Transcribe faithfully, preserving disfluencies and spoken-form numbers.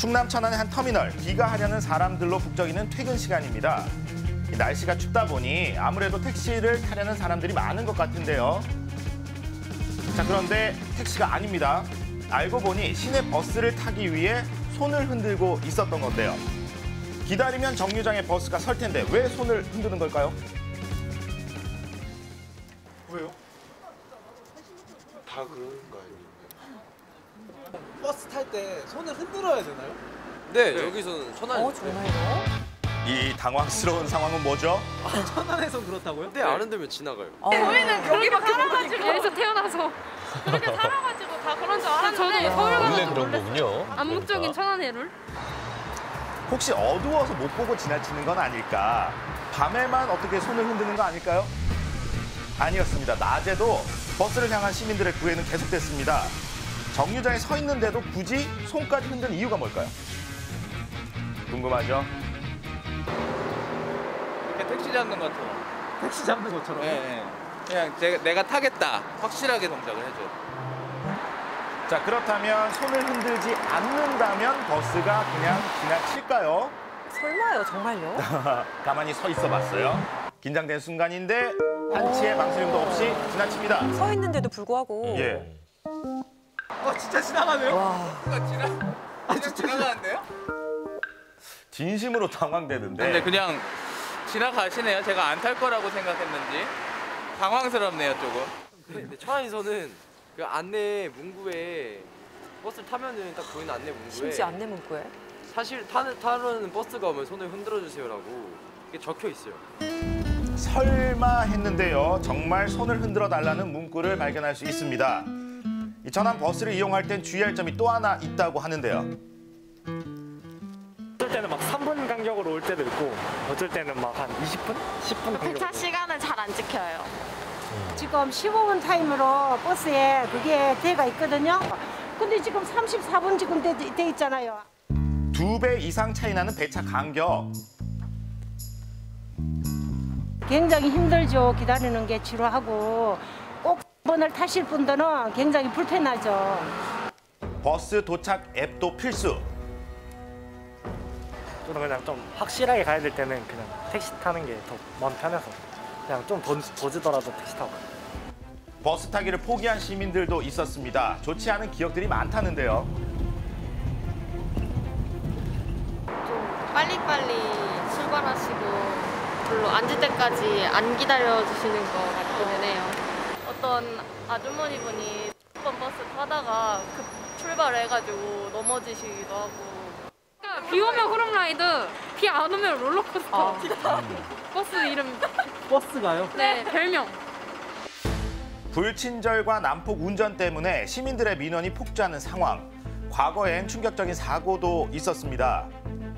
충남 천안의 한 터미널, 귀가하려는 사람들로 북적이는 퇴근 시간입니다. 날씨가 춥다 보니 아무래도 택시를 타려는 사람들이 많은 것 같은데요. 자, 그런데 택시가 아닙니다. 알고 보니 시내 버스를 타기 위해 손을 흔들고 있었던 건데요. 기다리면 정류장에 버스가 설 텐데 왜 손을 흔드는 걸까요? 왜요? 다 그런 거 아닙니까? 버스 탈 때 손을 흔들어야 되나요? 네, 네. 여기서는 천안. 어, 정말요? 이 당황스러운 상황은 뭐죠? 천안에선 그렇다고요? 네, 안 흔들면 지나가요. 어. 저희는 여기밖에 살아가지고 여기서 태어나서 그렇게 살아가지고 다 그런 줄 알았는데 서울 원래 가서 그런 거군요. 암묵적인 천안의 룰? 혹시 어두워서 못 보고 지나치는 건 아닐까? 밤에만 어떻게 손을 흔드는 거 아닐까요? 아니었습니다. 낮에도 버스를 향한 시민들의 구애는 계속됐습니다. 정류장에 서 있는데도 굳이 손까지 흔드는 이유가 뭘까요? 궁금하죠? 이렇게 택시 잡는 것처럼. 택시 잡는 것처럼. 네, 네. 그냥 제가, 내가 타겠다. 확실하게 동작을 해줘요. 자, 그렇다면 손을 흔들지 않는다면 버스가 그냥 지나칠까요? 설마요, 정말요? 가만히 서 있어 봤어요. 긴장된 순간인데 한치의 망설임도 없이 지나칩니다. 서 있는데도 불구하고. 예. 어, 진짜 지나가네요? 와. 누가 지나, 아, 그냥 진짜 지나가는데요? 진심으로 당황되는데. 근데 그냥 지나가시네요. 제가 안 탈 거라고 생각했는지. 당황스럽네요, 조금. 근데 천안에서는 그 안내 문구에 버스를 타면은 딱 보이는 안내 문구에 심지어 안내 문구에. 사실 타는 타는 버스가 오면 손을 흔들어 주세요라고 이게 적혀 있어요. 설마 했는데요. 정말 손을 흔들어 달라는 문구를 발견할 수 있습니다. 이 천안 버스를 이용할 땐 주의할 점이 또 하나 있다고 하는데요. 어쩔 때는 막 삼 분 간격으로 올 때도 있고 어쩔 때는 막 한 이십 분? 십 분 간격으로. 배차 시간을 잘 안 지켜요. 지금 십오 분 타임으로 버스에 그게 돼가 있거든요. 근데 지금 삼십사 분 지금 돼, 돼 있잖아요. 두 배 이상 차이 나는 배차 간격. 굉장히 힘들죠. 기다리는 게 지루하고 꼭 번을 타실 분들은 굉장히 불편하죠. 버스 도착 앱도 필수. 저는 그냥 좀 확실하게 가야 될 때는 그냥 택시 타는 게 더 마음 편해서 그냥 좀 더, 더 주더라도 택시 타고. 버스 타기를 포기한 시민들도 있었습니다. 좋지 않은 기억들이 많다는데요. 좀 빨리빨리 출발하시고 별로 앉을 때까지 안 기다려주시는 것 같기는 해요. 어떤 아주머니 분이 번 버스 타다가 급 출발해가지고 넘어지시기도 하고. 비 오면 호롱라이드, 비 안 오면 롤러코스터. 아. 버스 이름. 버스가요? 네, 별명. 불친절과 난폭 운전 때문에 시민들의 민원이 폭주하는 상황. 과거엔 충격적인 사고도 있었습니다.